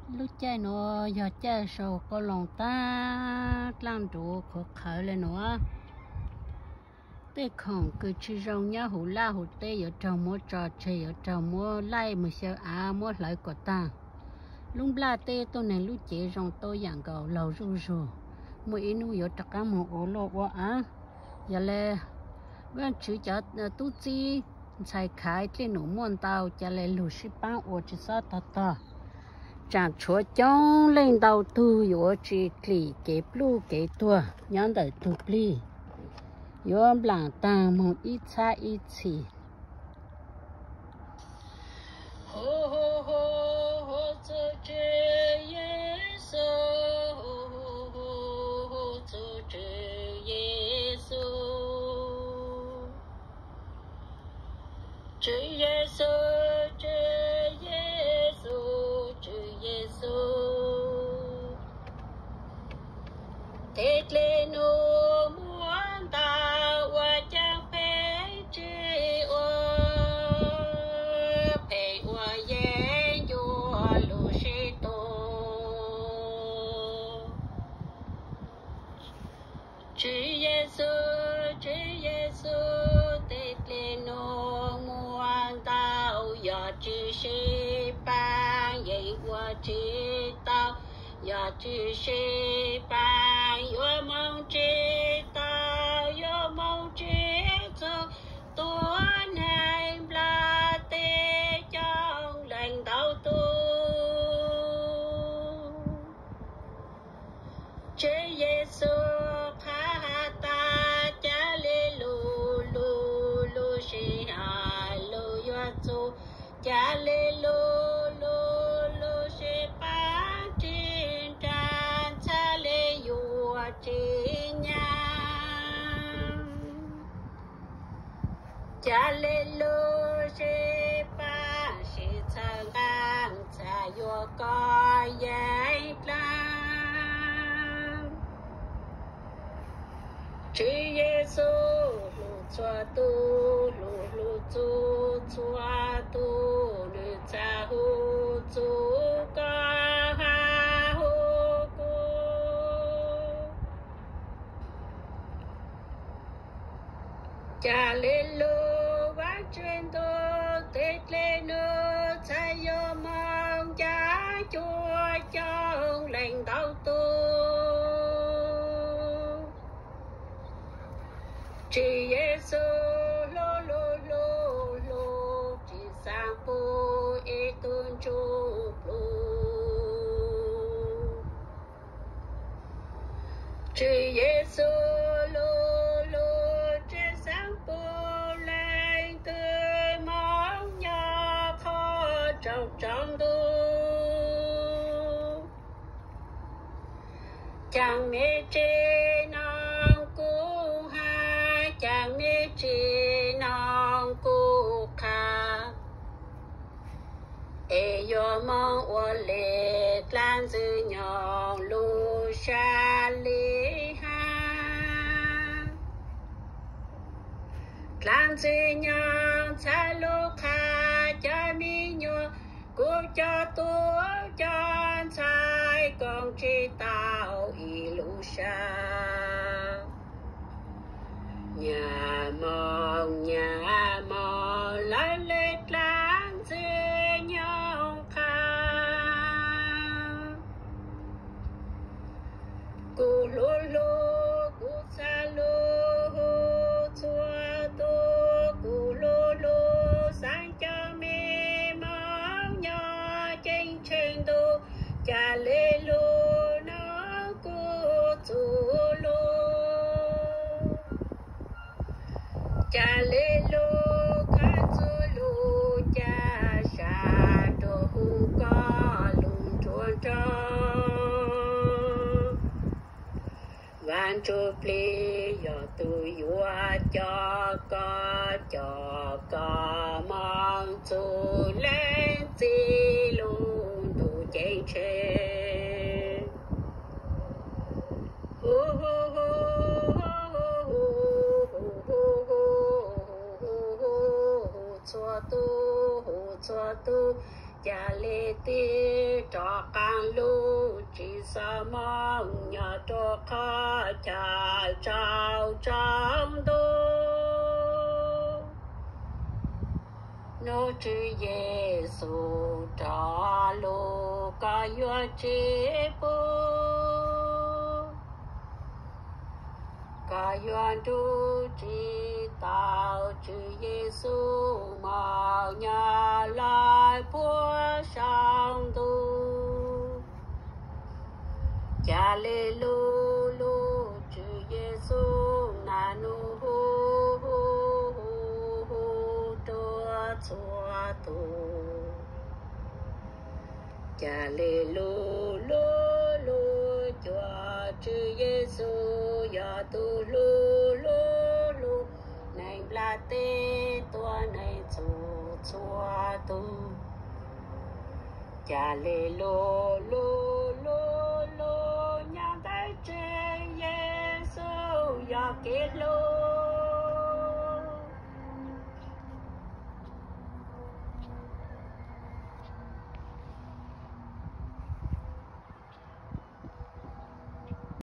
lúc chơi nó giờ chơi sầu có lòng ta làm đủ khó khởi lên nữa tê không cứ chỉ rong nhá hủ la hủ tê ở trong mua trò chơi ở trong mua lai mà sợ mua lại của ta lúc la tê tôi này lúc chế rong tôi dạng gạo lầu ru ru mua ít nuôi ở tất cả một ổ lô quá giờ là vẫn chỉ cho tu chi xài khai trên nụ muôn tàu cho lại lù xí bán ở chỉ sao ta chẳng chúa chống lên đầu tu yếu chỉ kỹ cái blu cái tua nhắn đời tu pli yếu làng tàng một ít xa ít chỉ ho ho ho ho cho chế Giêsu ho ho ho ho cho chế Giêsu chế Giêsu chế Giêsu Giêsu tết lên nô muốn ta qua trang phê chi ô phê ô yên yo lu shi tô chi Giêsu tết lên nô muốn ta yo chi shi ban yên qua chi tao ya chi shi ban yo mong chi tao yo mong chi cho tôi này là tê trong lành đau tu Chúa Giêsu tha ta cha lê lu lu lu shi ha lu yo tu cha lê lu cha lên lô sẽ ba sẽ sang ngang cha yo có giải lang Chúa Giêsu lu cho tu lu cho tu lu cha hu tu ca ha hu cô cha lên lô trên tôi tết lên nữa thay yo mong cha chúa trong lành đau tu chỉ Giêsu lô lô lô lô chỉ sang po e tôn chúc lô chỉ Giêsu trong tu chẳng mê chê non cu ha chẳng mê chê non cu kha e yo mong ô lệ lan dư nhỏ lu sa li ha lan dư nhỏ sa lu kha cha mi nhỏ cô cho tôi cho sai con chỉ tao ilu sa nhà mò lại lết lan dưới nhau kha cô lô lô cô sa lô chua tô cô lô lô sang cho mi cha lê lô nó cô chú lô cha lê lô khá chú lô cha sa đồ hù có lùng chuông cho van chu pli yo tu yua cho có mong chú lên chi luôn tu chạy chê ho ho ho chua tu cha lê tê cho càng lu chỉ sa mong nhà cho khá cha trao trăm đô nô chư Giêsu trả lô ca yo chế bô ca yo du chỉ tạo chư Giêsu mà nhà lại bùa sang tu cha lê lu lu chư Giêsu na nu hu hu hu hu tua chua tu cha lê lu lu lu chua chư Giêsu ya tu lu lu lu này là tê tua này chu chua tu cha lê lu lu lu lu nhà đại chế Giêsu ya kết lu